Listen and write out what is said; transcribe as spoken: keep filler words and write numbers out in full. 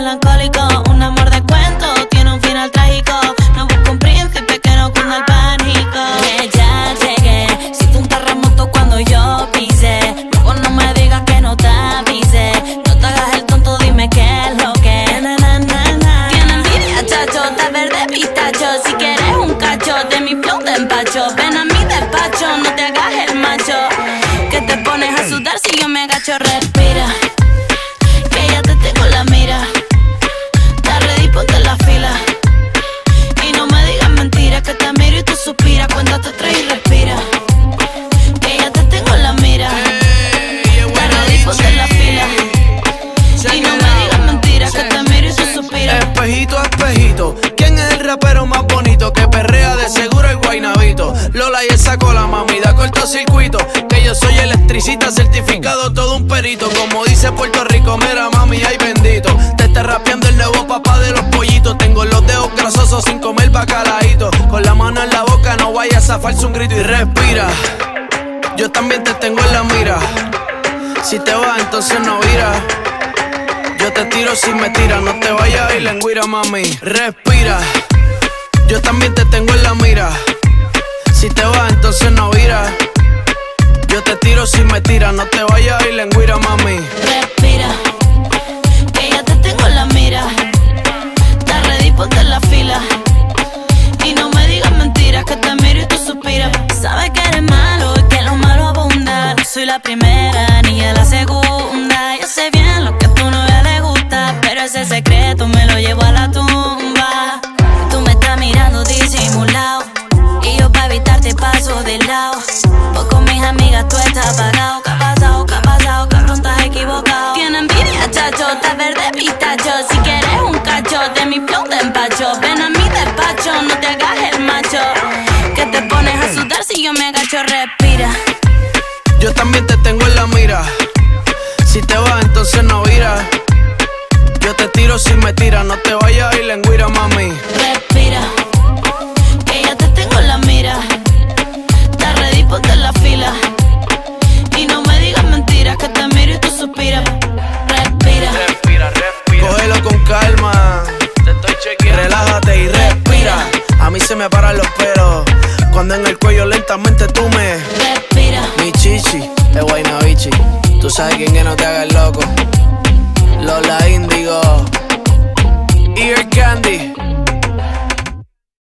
melancólico, un amor de cuento, tiene un final trágico. No busco un príncipe que no cunda el pánico. Que ya llegué, siento un terremoto cuando yo pise. Luego no me digas que no te avise. No te hagas el tonto, dime qué es lo que na, na, na, na. Tiene envidia, chacho, está verde pistacho. Si quieres un cacho de mi flow de empacho, ven a mi despacho, no te hagas el macho. Que te pones a sudar si yo me agacho, respira. Que ya te tengo en la mira. Está ready, ponte en la fila. Y no me digas mentiras, que te miro y tú suspiras. Cuéntate tres y respira. Que ya te tengo en la mira. Está ready, ponte en la fila. Y no me digas mentiras, que te miro y tú suspiras. Espejito, espejito, ¿quién es el rapero más bonito? Que perrea de seguro el guaynabito. Lola y esa cola, mami, da cortocircuito. Que yo soy electricista certificado, todo un perito. Como dice Puerto Rico, mira mami, ay bendito. Te está rapeando el nuevo papá de los pollitos. Tengo los dedos grasosos sin comer bacalaíto. Con la mano en la boca no vayas a zafarse un grito y respira. Yo también te tengo en la mira. Si te vas entonces no vira. Yo te tiro si me tiras, no te vayas a ir lengüira, mami. Respira. Yo también te tengo en la mira. Si te vas entonces no vira. Yo te tiro si me tiras, no te vayas a ir lengüira, mami. Respira. Que ya te tengo en la mira. Está ready, ponte en la fila. Y no me digas mentiras, que te miro y tú suspiras. Sabes que eres malo y que lo malo abunda. No soy la primera ni la segunda. Yo sé bien lo que a tu novia le gusta, pero ese secreto me lo llevo a la tumba. Tú me estás mirando disimulado y yo pa' evitarte paso de lado. Pues con mis amigas tú estás apagado. ¿Qué ha pasado? ¿Qué ha pasado? Cabrón, estás equivocado. Tiene envidia, chacho, estás verde pistacho. Si quieres un cacho de mi flow de empacho, ven a mi despacho, no te hagas el macho. Que te pones a sudar si yo me agacho, respira. Yo también te tengo en la mira. Si te vas entonces no vira. Yo te tiro si me tiras, no te vayas a ir lengüira, mami. Respira. Que ya te tengo en la mira. Está ready, ponte en la fila. Y no me digas mentiras, que te miro y tú suspiras. Respira. Respira, respira. Cógelo con calma. Te estoy chequeando. Relájate y respira. A mí se me paran los pelos cuando en el cuello lentamente tú me respira. Mi chichi es Guaynabichi. Tú sabes quién es, no te hagas loco. Lola Índigo.